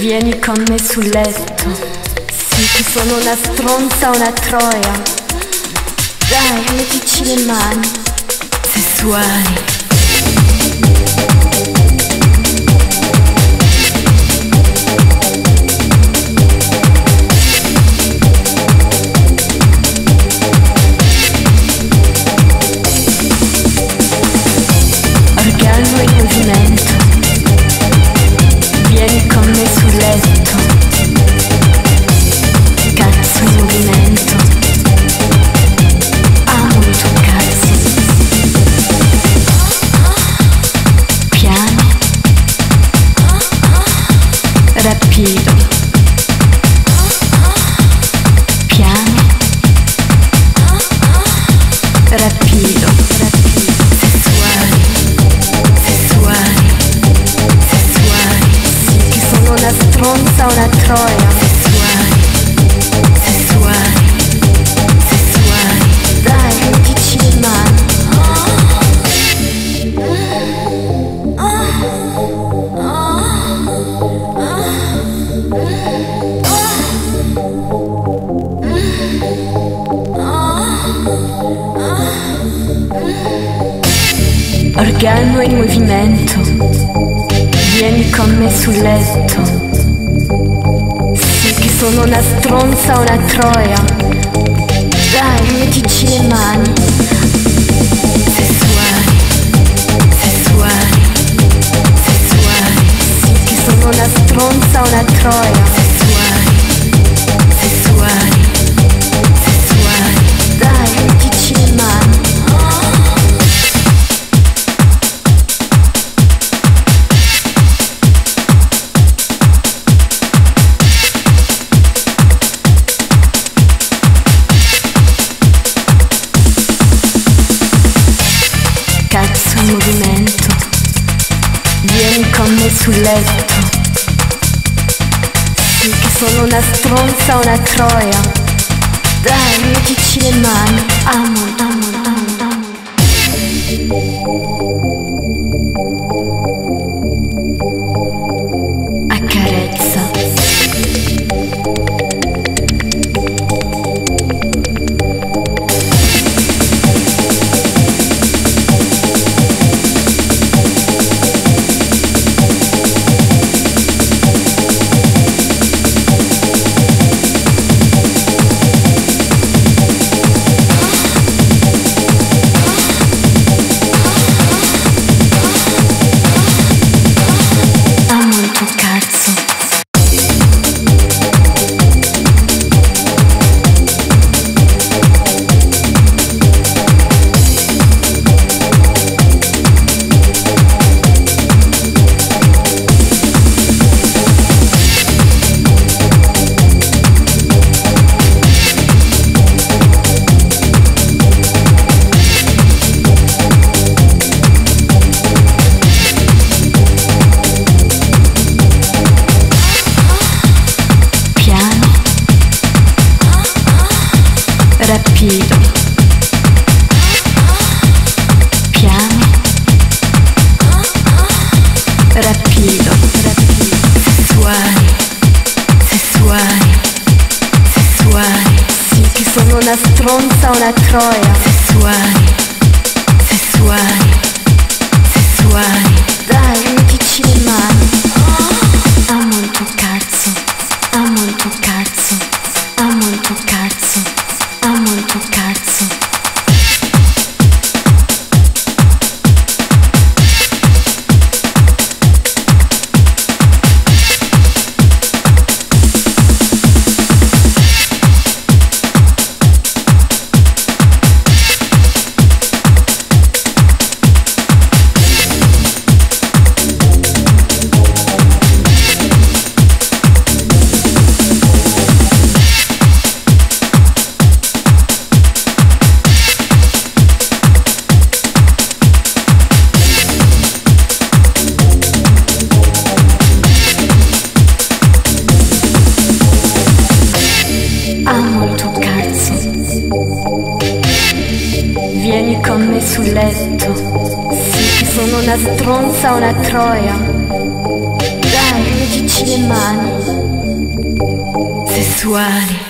Vieni con me sul letto. Sì che sono una stronza, una troia. Dai, mettici le mani sessuali. Orgasmo in movimento. Vieni con me sul letto. Cazzo in movimento. Amo il tuo cazzo. Piano. Rapido. Piano. Rapido. Sessuali. Sessuali. Sessuali. Sì che sono una stronza, una troia. Sessuali. Sessuali. Sessuali. Dai, mettici le mani. Orgasmo in movimento. Vieni con me sul letto. Sì che sono una stronza, una troia. Dai, mettici le mani. Sessuali. Sessuali. Sessuali. Sì che sono una stronza, una troia. Sessuali. Sessuali. Sessuali. Dai, mettici le mani. Cazzo in movimento. Vieni con me sul letto. Sì che sono una stronza, una troia. Dai, mettici le mani. Amo, amo, amo, amo. Accarezza. Amo il tuo cazzo. Piano. Rapido. Piano. Rapido. Sessuali. Sessuali. Sessuali. Sì che sono una stronza, una troia. Sessuali. Sessuali. Sessuali. Dai, mettici le mani. Amo il tuo cazzo. Amo il tuo cazzo. Amo il tuo cazzo. Amo il tuo cazzo. Amo il tuo cazzo. Vieni con me sul letto. Sì che sono una stronza, una troia. Dai, mettici mettici le mani, sessuali.